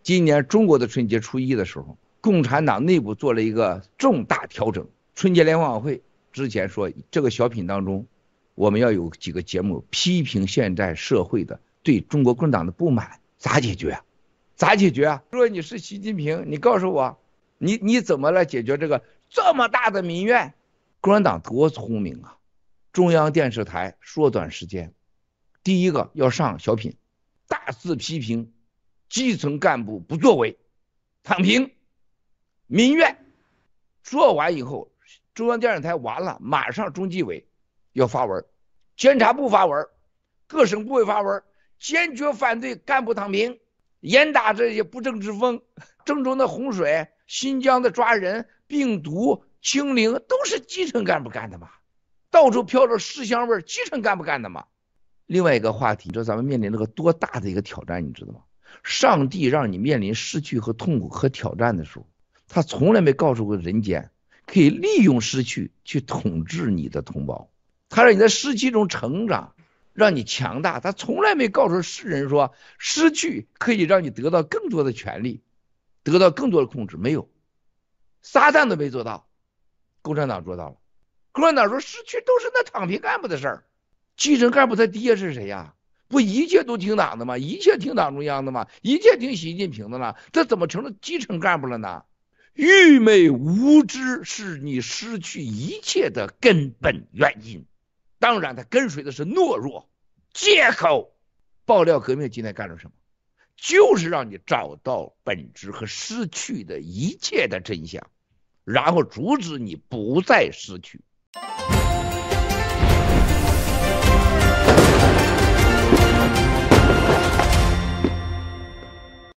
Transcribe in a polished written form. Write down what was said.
今年中国的春节初一的时候，共产党内部做了一个重大调整。春节联欢晚会之前说，这个小品当中，我们要有几个节目批评现在社会的对中国共产党的不满，咋解决啊？咋解决啊？如果你是习近平，你告诉我，你怎么来解决这个这么大的民怨？共产党多聪明啊！中央电视台缩短时间，第一个要上小品，大肆批评基层干部不作为，躺平，民怨。说完以后，中央电视台完了，马上中纪委要发文，监察部发文，各省部委发文，坚决反对干部躺平，严打这些不正之风。郑州的洪水，新疆的抓人，病毒清零，都是基层干部干的嘛？到处飘着尸香味，基层干部干的嘛？另外一个话题，你知道咱们面临这个多大的一个挑战，你知道吗？上帝让你面临失去和痛苦和挑战的时候，他从来没告诉过人间可以利用失去去统治你的同胞，他让你在失去中成长，让你强大。他从来没告诉世人说失去可以让你得到更多的权利，得到更多的控制，没有。撒旦都没做到，共产党做到了。共产党说失去都是那躺平干部的事儿，基层干部他爹是谁呀？不一切都听党的吗？一切听党中央的吗？一切听习近平的呢？这怎么成了基层干部了呢？愚昧无知是你失去一切的根本原因。当然它跟随的是懦弱、借口。爆料革命今天干了什么？就是让你找到本质和失去的一切的真相，然后阻止你不再失去。